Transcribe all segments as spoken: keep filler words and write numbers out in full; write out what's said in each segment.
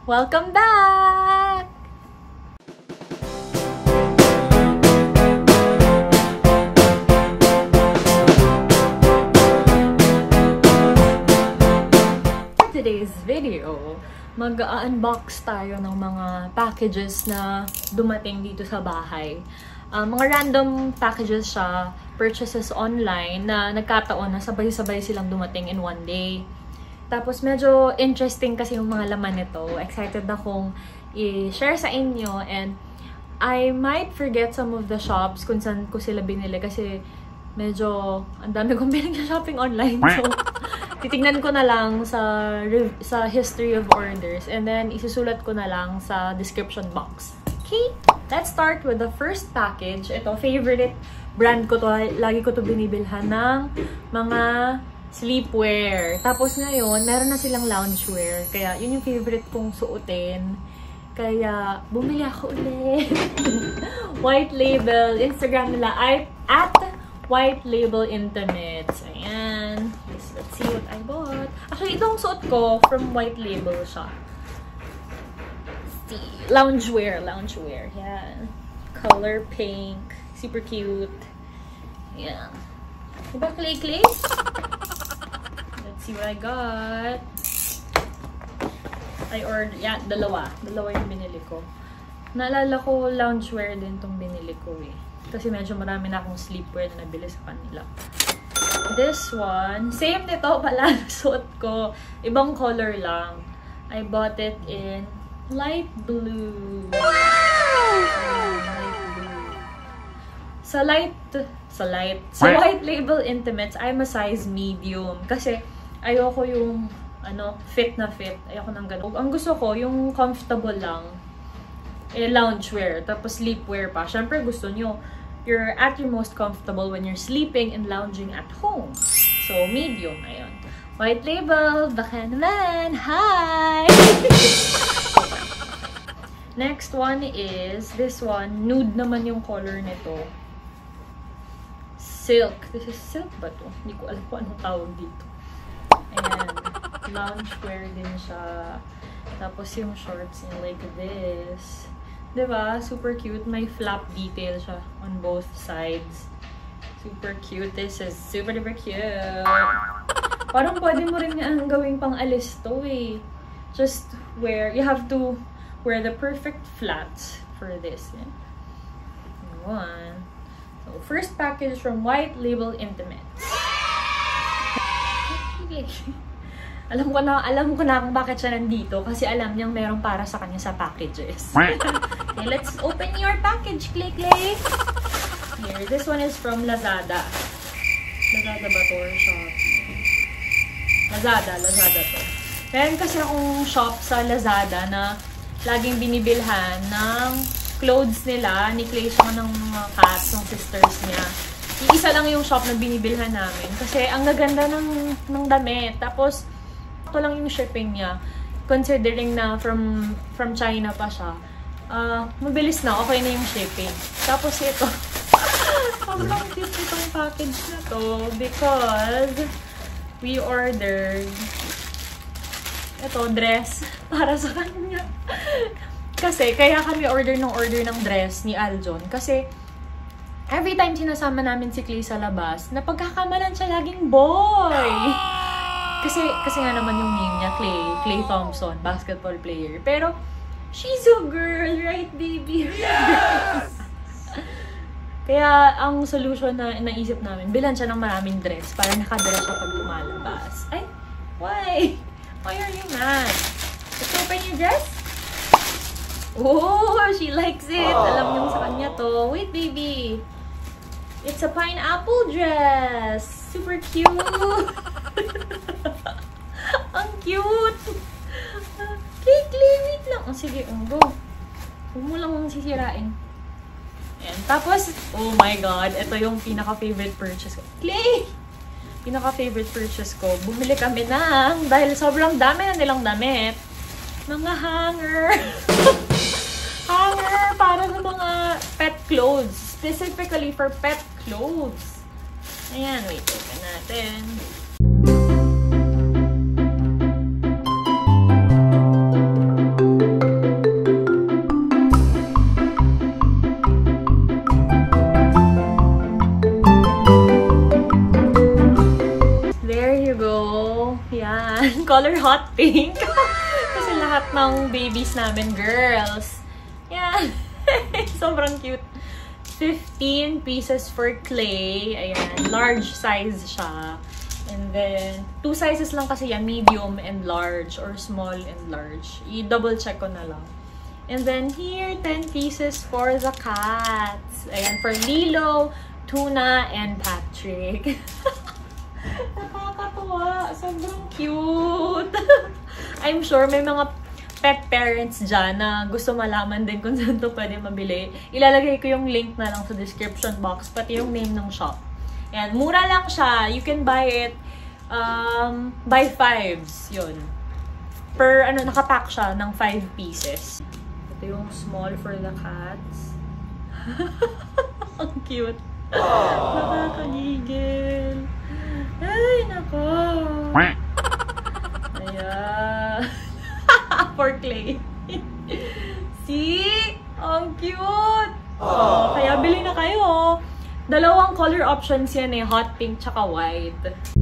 Welcome back! For today's video, mag-unbox tayo ng mga packages na dumating dito sa bahay. Uh, mga random packages siya, purchases online na nagkataon na sabay-sabay silang dumating in one day. Tapos medyo interesting kasi yung mga laman nito. Excited akong i-share sa inyo and I might forget some of the shops kung saan ko sila binili kasi medyo ang dami kong pinag-shopping online. So, titignan ko na lang sa, sa history of orders and then isusulat ko na lang sa description box. Okay? Let's start with the first package. Ito, favorite brand ko to. Lagi ko to binibilhan ng mga sleepwear. Tapos ngayon, meron na silang loungewear. Kaya, yun yung favorite kong suotin. Kaya, bumili ako ulit. White Label. Instagram nila ay at White Label Intimates. Ayan. Let's, let's see what I bought. Actually, itong suot ko from White Label siya. Let's see. Loungewear. Loungewear. Ayan. Color pink. Super cute. Ayan. Diba clay-clay? See what I got. I ordered, yeah, dalawa. Dalawa yung binili ko. Naalala ko, loungewear din tong binili ko eh. Kasi medyo marami na akong sleepwear na nabili sa kanila. This one, same nito pala, suot ko. Ibang color lang. I bought it in light blue. Wow! Light blue. Sa light, sa light, sa White Label Intimates, I'm a size medium. Kasi, ayoko yung, ano, fit na fit. Ayoko nang ganun. Ang gusto ko, yung comfortable lang. Eh, loungewear. Tapos sleepwear pa. Siyempre, gusto nyo, you're at your most comfortable when you're sleeping and lounging at home. So, medium. Ayun. White Label. Baka naman. Hi! Next one is, this one. Nude naman yung color nito. Silk. This is silk ba to? Hindi ko alam kung anong tawag dito. Ayan. Loungewear din siya. Tapos yung shorts niya like this. Diba? Super cute. May flap detail siya on both sides. Super cute. This is super duper cute. Parang pwede mo rin ang gawing pang alis to eh. Just wear, you have to wear the perfect flats for this. Yeah. One. So, first package from White Label Intimates. Alam ko na, alam ko na kung bakit siya nandito kasi alam niyang meron para sa kanya sa packages. Okay, let's open your package, Clay Clay. Here, this one is from Lazada. Lazada ba to or Shopee? Lazada, Lazada to. Meron kasi akong shop sa Lazada na laging binibilhan ng clothes nila. Ni Clay siya ng mga cats, ng sisters niya. Iisa lang yung shop na binibilhan namin. Kasi ang gaganda ng, ng damit. Tapos, ito lang yung shipping niya. Considering na from from China pa siya. Uh, mabilis na. Okay na yung shipping. Tapos ito. Sobrang cute itong package na to. Because, we ordered ito, dress. Para sa kanya. Kasi, kaya kami order ng order ng dress ni Aljon. Kasi, every time sinasama namin si Clay sa labas, napagkakamalan siya laging boy. Kasi, kasi nga naman yung name niya, Clay. Clay Thompson, basketball player. Pero, she's a girl, right, baby? Yes! Kaya, ang solution na naisip namin, bilan siya ng maraming dress para nakadala siya pag lumalabas. Ay, why? Why are you mad? Let's open your dress? Oh, she likes it. Aww. Alam niyo sa kanya to. Wait, baby. It's a pineapple dress. Super cute. Ang cute. Clay, Clay, wait lang. Oh, sige, oh, go. Huwag mo lang mong sisirain. Ayan. Tapos, oh my God, ito yung pinaka-favorite purchase ko. Clay! Pinaka-favorite purchase ko. Bumili kami ng, dahil sobrang dami na nilang damit, mga hanger. Hanger para sa mga pet clothes. Specifically for pet clothes. Ayan, wait, open natin. hot pink. Kasi lahat ng babies namin, girls. Yan. Sobrang cute. fifteen pieces for clay. Ayan. Large size siya. And then, two sizes lang kasi yan. Medium and large. Or small and large. I-double check ko na lang. And then here, ten pieces for the cats. Ayan, for Lilo, Tuna, and Patrick. Nakakatuwa. Sobrang cute. I'm sure may mga pet parents dyan na gusto malaman din kung saan to pwede mabili. Ilalagay ko yung link na lang sa description box, pati yung name ng shop. Ayan, mura lang siya. You can buy it um, by fives. Yun. Per, ano, nakapack siya ng five pieces. Ito yung small for the cats. Ang cute. Nakakagigil. Ay, nako. Ayan. For clay. See? Ang cute. Oh, kaya bili na kayo. Dalawang color options yan eh. Hot pink tsaka white.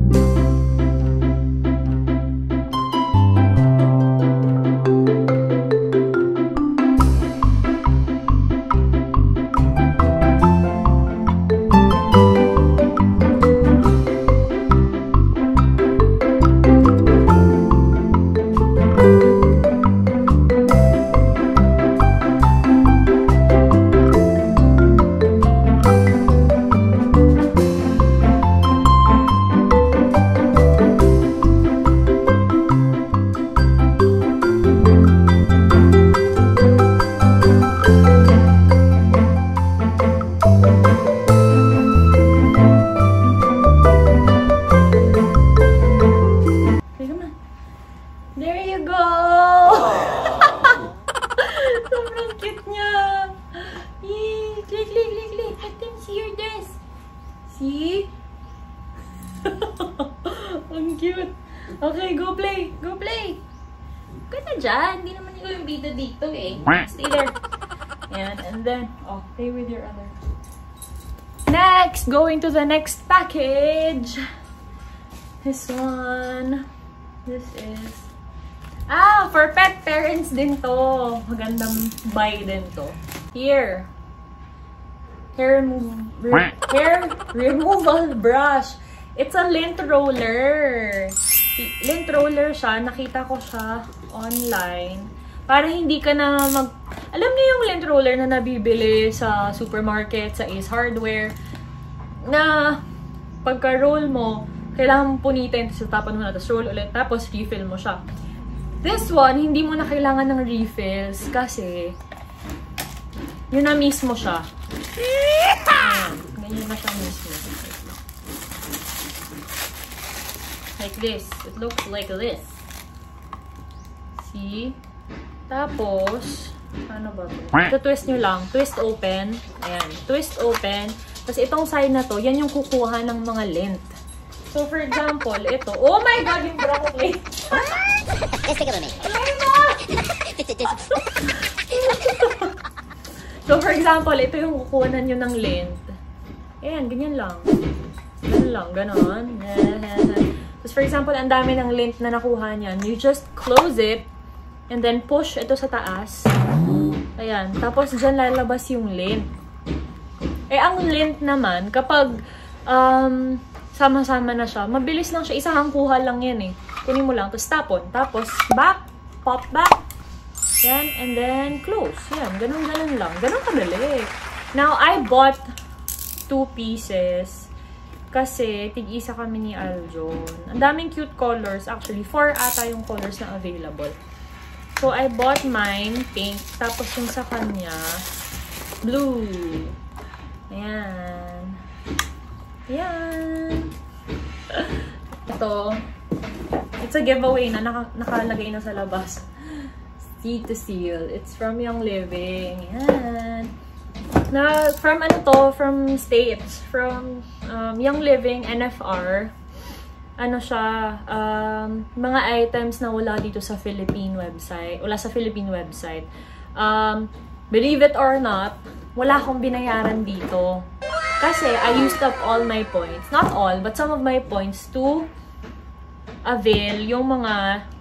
See? Ang cute. Okay, go play. Go play. Ka na dyan. Hindi naman ikaw yung bida dito eh. Stay there. Yan. And then, oh, play with your other. Next, going to the next package. This one. This is... Ah, for pet parents din to. Magandang buy din to. Here. Hair, remove, re, hair removal brush. It's a lint roller. Lint roller siya. Nakita ko siya online. Para hindi ka na mag... Alam niyo yung lint roller na nabibili sa supermarket, sa Ace Hardware, na pagka-roll mo, kailangan mo punitin, tapos tapan mo na, tapos roll ulit, tapos refill mo siya. This one, hindi mo na kailangan ng refills kasi yun na mismo siya. Ayan, ganyan na siya mismo. Like this. It looks like this. See? Tapos, ano ba ito? Ito twist nyo lang. Twist open. Ayan. Twist open. Tapos itong side na to, yan yung kukuha ng mga lint. So, for example, ito. Oh my God! Yung broccoli! Let's take a look. So, for example, ito yung kukuha nyo ng lint. Ayan, ganyan lang. Ganyan lang, ganon. Tapos, for example, ang dami ng lint na nakuha niyan. You just close it, and then push ito sa taas. Ayan. Tapos, dyan lalabas yung lint. Eh, ang lint naman, kapag um, sama-sama na siya, mabilis lang siya. Isang kuha lang yan eh. Kunin mo lang, tapos tapon. Tapos, back, pop back. Yan, and then close. Yan, ganun-ganun lang. Ganun kadali. Now, I bought two pieces kasi tig-isa kami ni Aljon. Ang daming cute colors. Actually, four ata yung colors na available. So, I bought mine, pink. Tapos yung sa kanya, blue. Ayan. Ayan. Ito. It's a giveaway na naka nakalagay na sa labas. Seed to Seal. It's from Young Living. Yan. Na, from ano to? From States. From um, Young Living, N F R. Ano siya? Um, mga items na wala dito sa Philippine website. Wala sa Philippine website. Um, believe it or not, wala akong binayaran dito. Kasi I used up all my points. Not all, but some of my points to avail yung mga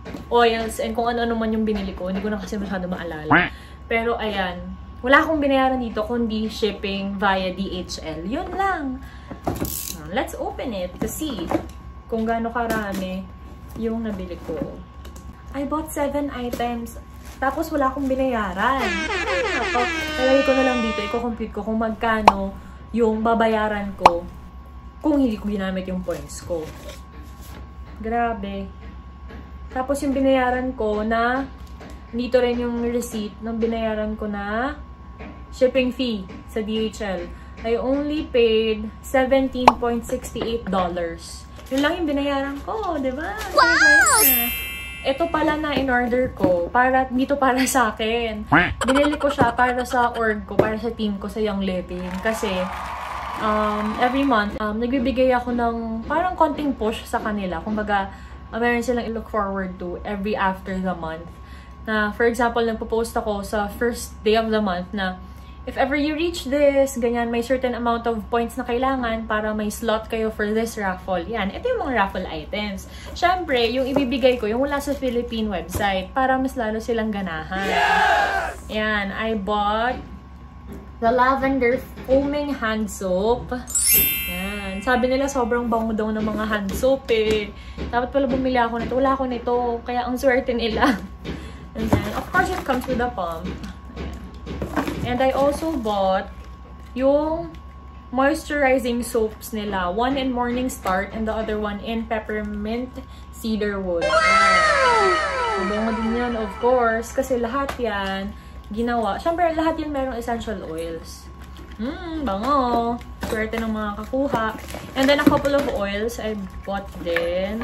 oils, and kung ano-ano man yung binili ko. Hindi ko na kasi masyado maalala. Pero ayan, wala akong binayaran dito kundi shipping via D H L. Yun lang. Let's open it to see kung gaano karami yung nabili ko. I bought seven items. Tapos wala akong binayaran. Tapos, lalagay ko na lang dito. Iko-compute ko kung magkano yung babayaran ko kung hindi ko ginamit yung points ko. Grabe. Tapos yung binayaran ko na, dito rin yung receipt ng binayaran ko na shipping fee sa D H L. I only paid seventeen point six eight dollars. Yun lang yung binayaran ko, di ba? Wow! Ito pala na in-order ko, para, dito para sa akin. Binili ko siya para sa org ko, para sa team ko sa Young Living. Kasi, um, every month, um, nagbibigay ako ng parang konting push sa kanila. Kumbaga, uh, meron silang i-look forward to every after the month. Na, for example, nagpo-post ako sa first day of the month na, if ever you reach this, ganyan, may certain amount of points na kailangan para may slot kayo for this raffle. Yan, ito yung mga raffle items. Siyempre, yung ibibigay ko, yung wala sa Philippine website, para mas lalo silang ganahan. Yes! Yan, I bought the lavender foaming hand soap. Yan, sabi nila sobrang bango daw ng mga hand soap eh. Dapat pala bumili ako nito. Wala ako nito, kaya ang swerte nila. And then, of course, it comes with a pump. And I also bought yung moisturizing soaps nila. One in Morning Start and the other one in Peppermint Cedarwood. Wow! Mabango din yan, of course. Kasi lahat yan ginawa. Siyempre, lahat yan merong essential oils. Hmm, bango. Swerte ng mga kakuha. And then a couple of oils I bought din.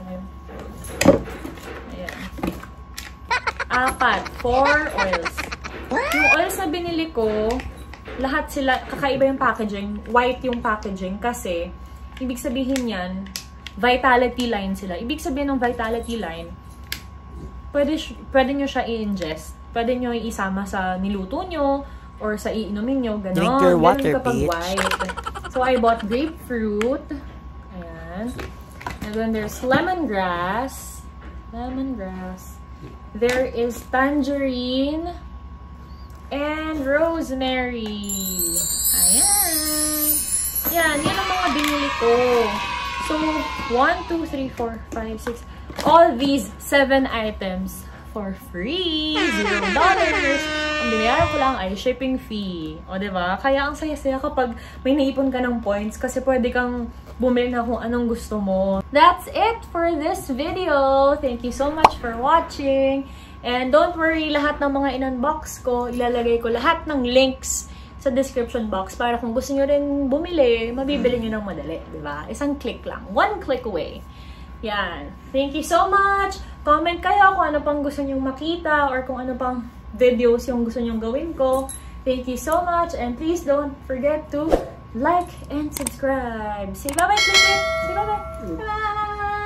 Ayan. Apat. Four oils. Yung oils na binili ko, lahat sila, kakaiba yung packaging. White yung packaging kasi, ibig sabihin yan, Vitality line sila. Ibig sabihin ng Vitality line, pwede, pwede nyo siya i-ingest. Pwede nyo isama sa niluto nyo, or sa iinumin nyo, gano'n. Drink your water, kapag bitch. white. So, I bought grapefruit. Ayan. And then there's lemongrass. Lemongrass. There is tangerine. And rosemary. Ayan. Yan. Yan ang mga binili ko. So, one, two, three, four, five, six. All these seven items for free. Zero dollars. Ang binayaran ko lang ay shipping fee. O, diba? Kaya ang saya-saya kapag may naipon ka ng points kasi pwede kang bumili na kung anong gusto mo. That's it for this video. Thank you so much for watching. And don't worry, lahat ng mga in-unbox ko, ilalagay ko lahat ng links sa description box para kung gusto nyo rin bumili, mabibili nyo ng madali, di ba? Isang click lang. One click away. Yan. Thank you so much! Comment kayo kung ano pang gusto nyo makita or kung ano pang videos yung gusto nyo gawin ko. Thank you so much and please don't forget to like and subscribe. Say bye-bye, Say bye-bye! Bye-bye!